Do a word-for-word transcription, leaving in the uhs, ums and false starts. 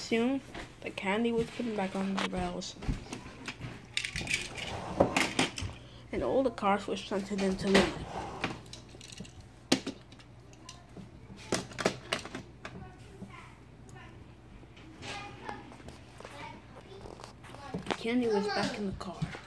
Soon, the candy was put back on the rails, and all the cars were shunted into line. Candy was back in the car.